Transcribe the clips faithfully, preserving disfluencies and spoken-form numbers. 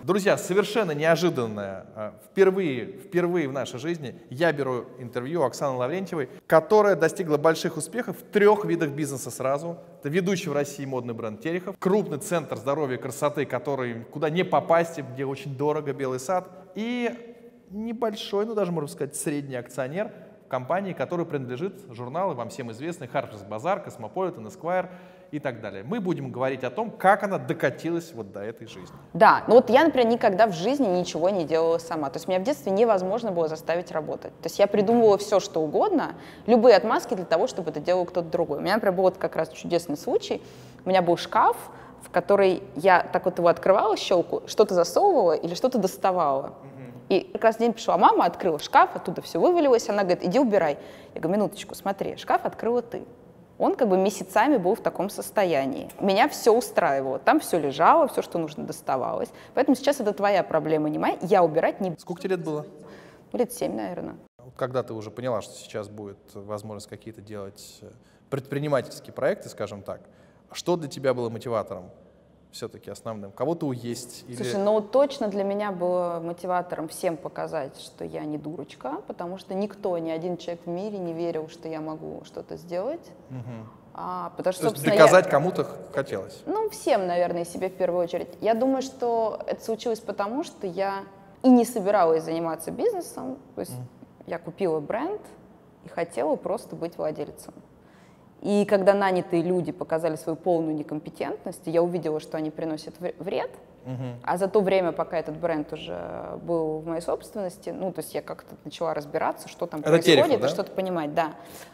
Друзья, совершенно неожиданное. Впервые, впервые в нашей жизни я беру интервью Оксаны Лаврентьевой, которая достигла больших успехов в трех видах бизнеса сразу. Это ведущий в России модный бренд Терехов, крупный центр здоровья и красоты, который куда не попасть, где очень дорого, Белый сад, и небольшой, ну даже можно сказать средний акционер в компании, которой принадлежит журналы вам всем известный Harper's Bazaar, Cosmopolitan, Esquire и так далее. Мы будем говорить о том, как она докатилась вот до этой жизни. Да, ну вот я, например, никогда в жизни ничего не делала сама. То есть меня в детстве невозможно было заставить работать. То есть я придумывала все, что угодно, любые отмазки для того, чтобы это делал кто-то другой. У меня, например, был вот как раз чудесный случай. У меня был шкаф, в который я так вот его открывала, щелку, что-то засовывала или что-то доставала. И как раз день пришла мама, открыла шкаф, оттуда все вывалилось, она говорит, иди убирай. Я говорю, минуточку, смотри, шкаф открыла ты. Он как бы месяцами был в таком состоянии. Меня все устраивало, там все лежало, все, что нужно, доставалось. Поэтому сейчас это твоя проблема, не моя, я убирать не буду. Сколько тебе лет было? Ну, лет семь, наверное. Когда ты уже поняла, что сейчас будет возможность какие-то делать предпринимательские проекты, скажем так, что для тебя было мотиватором? Все-таки основным? Кого-то уесть? Слушай, или... ну точно для меня было мотиватором всем показать, что я не дурочка, потому что никто, ни один человек в мире не верил, что я могу что-то сделать. Угу. А, потому что, То есть доказать я... кому-то хотелось? Ну, всем, наверное, и себе в первую очередь. Я думаю, что это случилось потому, что я и не собиралась заниматься бизнесом. То есть mm. я купила бренд и хотела просто быть владельцем. И когда нанятые люди показали свою полную некомпетентность, я увидела, что они приносят вред, uh-huh. а за то время, пока этот бренд уже был в моей собственности, ну, то есть я как-то начала разбираться, что там Это происходит, Терехов, да? И что-то понимать, да.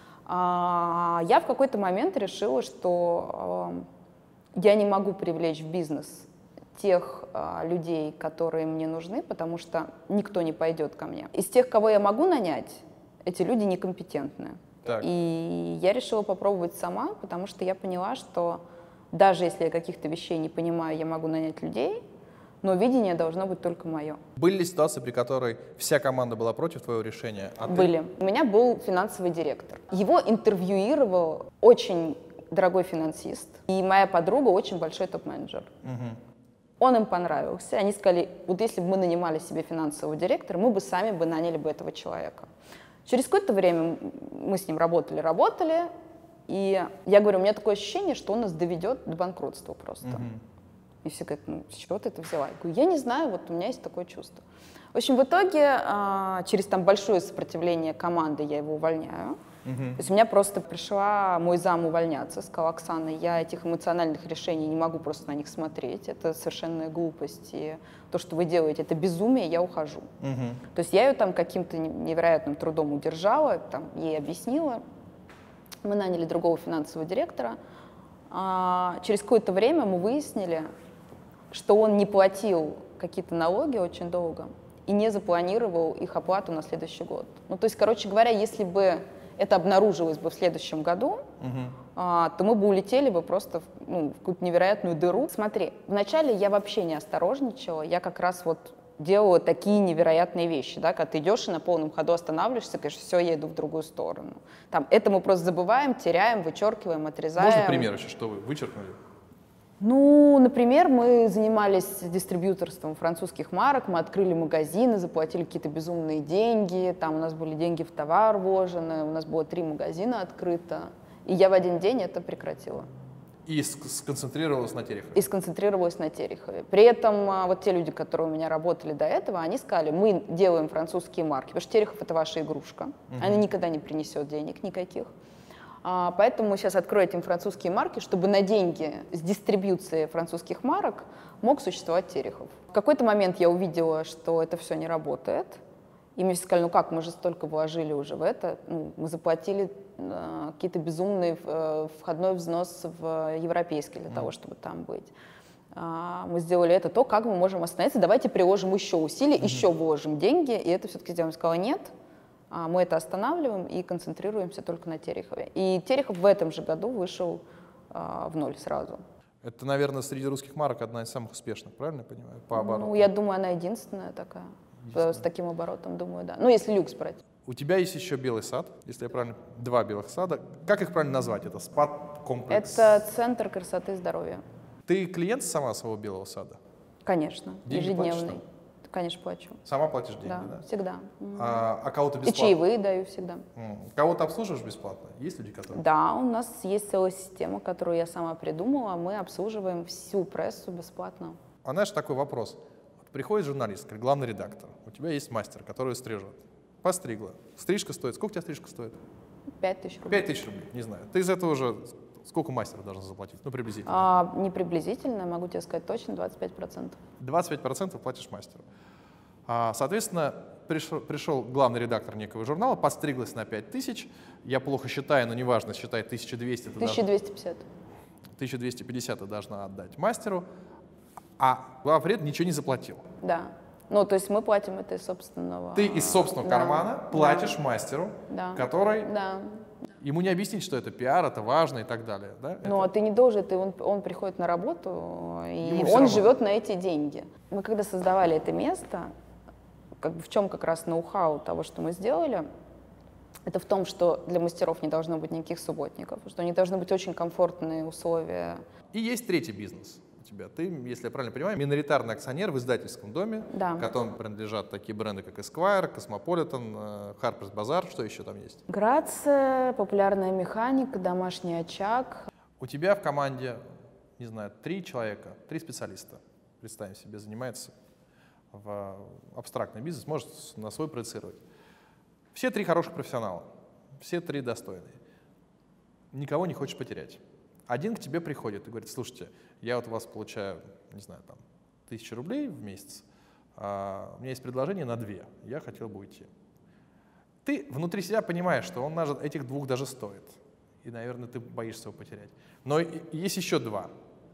А, я в какой-то момент решила, что а, я не могу привлечь в бизнес тех а, людей, которые мне нужны, потому что никто не пойдет ко мне. Из тех, кого я могу нанять, эти люди некомпетентны. Так. И я решила попробовать сама, потому что я поняла, что даже если я каких-то вещей не понимаю, я могу нанять людей, но видение должно быть только мое. Были ли ситуации, при которой вся команда была против твоего решения? А Были. Ты... У меня был финансовый директор. Его интервьюировал очень дорогой финансист, и моя подруга очень большой топ-менеджер. Угу. Он им понравился. Они сказали, вот если бы мы нанимали себе финансового директора, мы бы сами бы наняли бы этого человека. Через какое-то время мы с ним работали, работали, и я говорю, у меня такое ощущение, что он нас доведет до банкротства просто. Uh-huh. И все говорят, ну, с чего ты это взяла? Я говорю, я не знаю, вот у меня есть такое чувство. В общем, в итоге, через там большое сопротивление команды я его увольняю. Uh-huh. То есть у меня просто пришла мой зам увольняться, сказала, Оксана, я этих эмоциональных решений не могу просто на них смотреть, это совершенная глупость, и то, что вы делаете, это безумие, я ухожу. Uh-huh. То есть я ее там каким-то невероятным трудом удержала, там, ей объяснила, мы наняли другого финансового директора, а через какое-то время мы выяснили, что он не платил какие-то налоги очень долго и не запланировал их оплату на следующий год. Ну, то есть, короче говоря, если бы это обнаружилось бы в следующем году, uh-huh. а, то мы бы улетели бы просто в, ну, в какую-то невероятную дыру. Смотри, вначале я вообще не осторожничала, я как раз вот делала такие невероятные вещи, да, когда ты идешь и на полном ходу останавливаешься, говоришь, все, я иду в другую сторону. Там, это мы просто забываем, теряем, вычеркиваем, отрезаем. Можно пример еще, что вы вычеркнули? Ну, например, мы занимались дистрибьюторством французских марок, мы открыли магазины, заплатили какие-то безумные деньги, там у нас были деньги в товар вложены, у нас было три магазина открыто, и я в один день это прекратила. И сконцентрировалась на Терехове? И сконцентрировалась на Терехове. При этом вот те люди, которые у меня работали до этого, они сказали, мы делаем французские марки, потому что Терехов — это ваша игрушка, угу. она никогда не принесет денег никаких. А, поэтому мы сейчас откроем французские марки, чтобы на деньги с дистрибьюции французских марок мог существовать Терехов. В какой-то момент я увидела, что это все не работает. И мне все сказали, ну как, мы же столько вложили уже в это. Ну, мы заплатили э, какие-то безумные э, входной взнос в европейский для mm. того, чтобы там быть. А, мы сделали это, то, как мы можем остановиться, давайте приложим еще усилий, mm-hmm. еще вложим деньги, и это все-таки сделаем. Я сказала, нет. Мы это останавливаем и концентрируемся только на Терехове. И Терехов в этом же году вышел а, в ноль сразу. Это, наверное, среди русских марок одна из самых успешных, правильно я понимаю, по обороту? Ну, я думаю, она единственная такая, единственная. С таким оборотом, думаю, да. Ну, если люкс брать. У тебя есть еще Белый сад, если я правильно, два белых сада. Как их правильно назвать? Это спа-комплекс? Это центр красоты и здоровья. Ты клиент сама своего Белого сада? Конечно, Деньги ежедневный. платишь, Конечно, плачу. Сама платишь деньги, Да, да? всегда. А, а кого-то И бесплатно? чаевые даю всегда. М. Кого-то обслуживаешь бесплатно? Есть люди, которые... Да, у нас есть целая система, которую я сама придумала. Мы обслуживаем всю прессу бесплатно. А знаешь, такой вопрос. Приходит журналист, как главный редактор. У тебя есть мастер, который стрижет. Постригла. Стрижка стоит. Сколько у тебя стрижка стоит? Пять тысяч рублей. Пять тысяч рублей, не знаю. Ты из этого уже сколько мастеру должна заплатить? Ну, приблизительно. А, не приблизительно, могу тебе сказать точно, двадцать пять процентов. двадцать пять процентов платишь мастеру. А, соответственно, пришел, пришел главный редактор некого журнала, подстриглась на пять тысяч. Я плохо считаю, но неважно, считай тысяча двести. тысяча двести пятьдесят. тысяча двести пятьдесят ты должна отдать мастеру, а главред ничего не заплатил. Да. Ну, то есть мы платим это из собственного... Ты из собственного да. кармана платишь да. мастеру, да. который... Да. Ему не объяснить, что это пиар, это важно и так далее. Да? Ну, это... а ты не должен, ты, он, он приходит на работу, и Ему всё он равно. живет на эти деньги. Мы когда создавали это место, как бы в чем как раз ноу-хау того, что мы сделали, это в том, что для мастеров не должно быть никаких субботников, что они должны быть очень комфортные условия. И есть третий бизнес у тебя. Ты, если я правильно понимаю, миноритарный акционер в издательском доме, Да. которому принадлежат такие бренды, как Esquire, Cosmopolitan, Harper's Bazaar, что еще там есть? Грация, популярная механика, домашний очаг. У тебя в команде, не знаю, три человека, три специалиста, представим себе, занимается в абстрактный бизнес, может на свой проецировать. Все три хороших профессионала, все три достойные. Никого не хочешь потерять. Один к тебе приходит и говорит: слушайте, я вот у вас получаю, не знаю, там, тысячу рублей в месяц, а у меня есть предложение на две, я хотел бы уйти. Ты внутри себя понимаешь, что он даже этих двух даже стоит. И, наверное, ты боишься его потерять. Но есть еще два.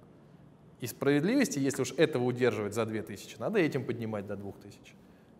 И справедливости, если уж этого удерживать за две тысячи, надо этим поднимать до двух тысяч.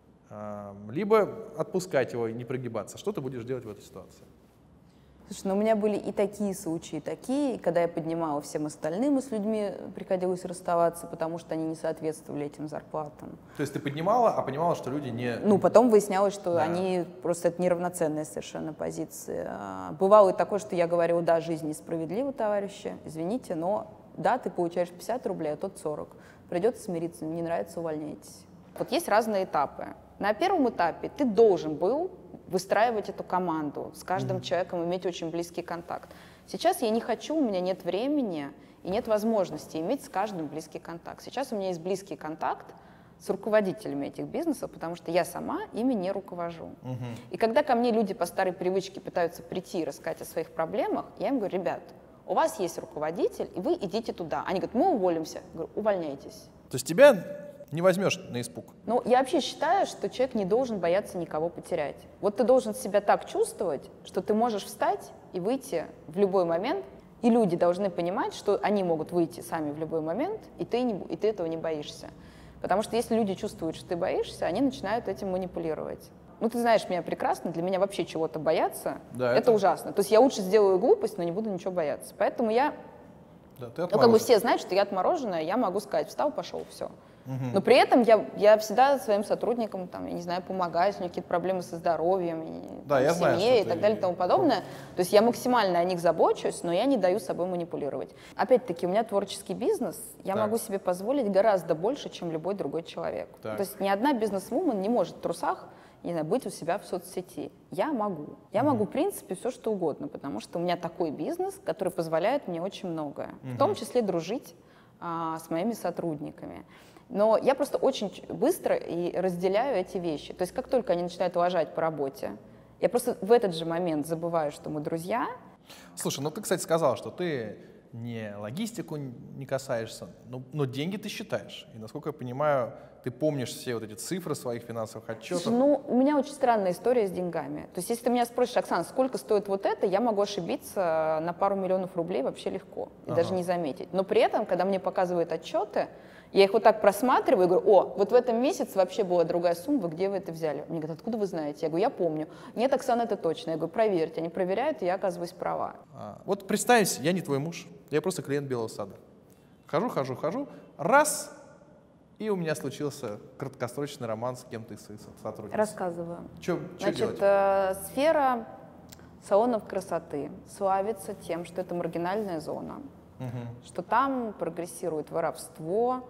Либо отпускать его и не прогибаться. Что ты будешь делать в этой ситуации? Слушай, ну у меня были и такие случаи, и такие. И когда я поднимала всем остальным, и с людьми приходилось расставаться, потому что они не соответствовали этим зарплатам. То есть ты поднимала, а понимала, что люди не... Ну, потом выяснялось, что Да. они просто это неравноценные совершенно позиции. А, Бывало и такое, что я говорила: да, жизнь несправедлива, товарищи, извините, но да, ты получаешь пятьдесят рублей, а тот сорок. Придется смириться, не нравится, увольняйтесь. Вот есть разные этапы. На первом этапе ты должен был выстраивать эту команду, с каждым mm-hmm. человеком иметь очень близкий контакт. Сейчас я не хочу, у меня нет времени и нет возможности иметь с каждым близкий контакт. Сейчас у меня есть близкий контакт с руководителями этих бизнесов, потому что я сама ими не руковожу. Mm-hmm. И когда ко мне люди по старой привычке пытаются прийти и рассказать о своих проблемах, я им говорю: ребят, у вас есть руководитель, и вы идите туда. Они говорят: мы уволимся. Я говорю: увольняйтесь. То есть тебя не возьмешь на испуг? Ну, я вообще считаю, что человек не должен бояться никого потерять. Вот ты должен себя так чувствовать, что ты можешь встать и выйти в любой момент, и люди должны понимать, что они могут выйти сами в любой момент, и ты, не, и ты этого не боишься. Потому что если люди чувствуют, что ты боишься, они начинают этим манипулировать. Ну, ты знаешь меня прекрасно, для меня вообще чего-то бояться, да, это, это ужасно. То есть я лучше сделаю глупость, но не буду ничего бояться. Поэтому я, да, ты ну, как бы все знают, что я отмороженная, я могу сказать: встал, пошел, все. Но при этом я, я всегда своим сотрудникам, там, я не знаю, помогаю, если у них какие-то проблемы со здоровьем, и, да, там, я в знаю, семье и ты... так далее и тому подобное. То есть я максимально о них забочусь, но я не даю собой манипулировать. Опять-таки, у меня творческий бизнес, я так. могу себе позволить гораздо больше, чем любой другой человек. Так. То есть ни одна бизнес-вумен не может в трусах, не знаю, быть у себя в соцсети. Я могу. Я mm-hmm. могу, в принципе, все что угодно, потому что у меня такой бизнес, который позволяет мне очень многое, mm-hmm. в том числе дружить а, с моими сотрудниками. Но я просто очень быстро и разделяю эти вещи. То есть как только они начинают лажать по работе, я просто в этот же момент забываю, что мы друзья. Слушай, ну ты, кстати, сказала, что ты не логистику не касаешься, но, но деньги ты считаешь. И, насколько я понимаю, ты помнишь все вот эти цифры своих финансовых отчетов. Слушай, ну, у меня очень странная история с деньгами. То есть если ты меня спросишь: Оксана, сколько стоит вот это, я могу ошибиться на пару миллионов рублей вообще легко и ага. даже не заметить. Но при этом, когда мне показывают отчеты, я их вот так просматриваю и говорю: о, вот в этом месяце вообще была другая сумма, где вы это взяли? Мне говорят: откуда вы знаете? Я говорю: я помню. Нет, Оксана, это точно. Я говорю: проверьте. Они проверяют, и я оказываюсь права. А, вот представь себе, я не твой муж, я просто клиент Белого сада. Хожу, хожу, хожу, раз, и у меня случился краткосрочный роман с кем-то из своих сотрудников. Рассказываю. Что Значит, делать? Э, сфера салонов красоты славится тем, что это маргинальная зона, угу. что там прогрессирует воровство,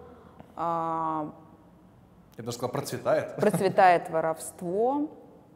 а, Я даже сказал, процветает. процветает воровство,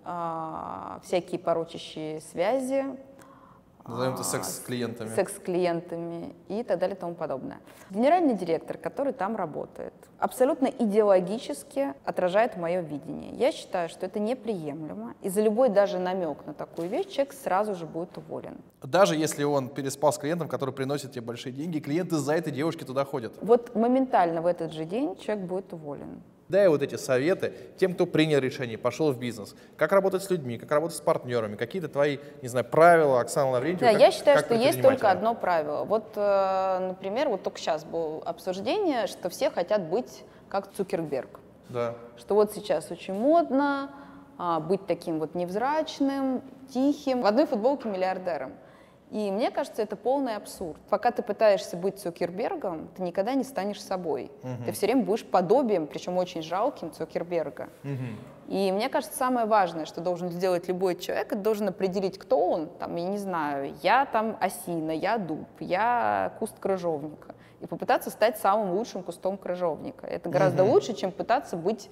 а, всякие порочащие связи, Назовем это секс с клиентами. секс с клиентами и так далее и тому подобное. Генеральный директор, который там работает, абсолютно идеологически отражает мое видение. Я считаю, что это неприемлемо, и за любой даже намек на такую вещь человек сразу же будет уволен. Даже если он переспал с клиентом, который приносит тебе большие деньги, клиенты из-за этой девушки туда ходят. Вот моментально в этот же день человек будет уволен. Дай вот эти советы тем, кто принял решение, пошел в бизнес. Как работать с людьми, как работать с партнерами, какие-то твои, не знаю, правила, Оксана Лаврентьева. Да, как, я считаю, как что есть только одно правило. Вот, э, например, вот только сейчас было обсуждение, что все хотят быть как Цукерберг. Да. Что вот сейчас очень модно а, быть таким вот невзрачным, тихим, в одной футболке миллиардером. И мне кажется, это полный абсурд. Пока ты пытаешься быть Цукербергом, ты никогда не станешь собой. Угу. Ты все время будешь подобием, причем очень жалким, Цукерберга. Угу. И мне кажется, самое важное, что должен сделать любой человек, это должен определить, кто он. Там, я не знаю, я там осина, я дуб, я куст крыжовника. И попытаться стать самым лучшим кустом крыжовника. Это гораздо угу. лучше, чем пытаться быть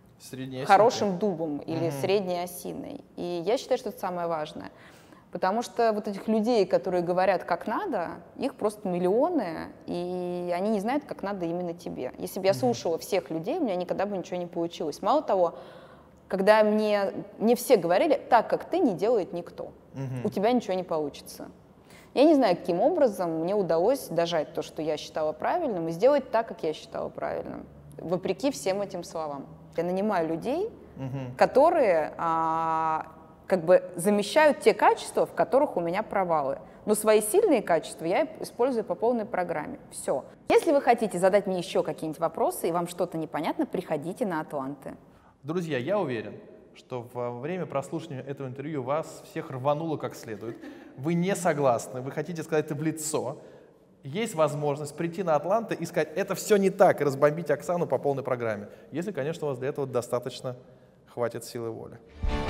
хорошим дубом или угу. средней осиной. И я считаю, что это самое важное. Потому что вот этих людей, которые говорят, как надо, их просто миллионы, и они не знают, как надо именно тебе. Если бы я слушала всех людей, у меня никогда бы ничего не получилось. Мало того, когда мне, мне все говорили, так, как ты, не делает никто. Угу. У тебя ничего не получится. Я не знаю, каким образом мне удалось дожать то, что я считала правильным, и сделать так, как я считала правильным, вопреки всем этим словам. Я нанимаю людей, угу. которые... А, как бы замещают те качества, в которых у меня провалы. Но свои сильные качества я использую по полной программе. Все. Если вы хотите задать мне еще какие-нибудь вопросы и вам что-то непонятно, приходите на Атланты. Друзья, я уверен, что во время прослушивания этого интервью вас всех рвануло как следует. Вы не согласны, вы хотите сказать это в лицо. Есть возможность прийти на Атланты и сказать, это все не так, и разбомбить Оксану по полной программе. Если, конечно, у вас для этого достаточно хватит силы воли.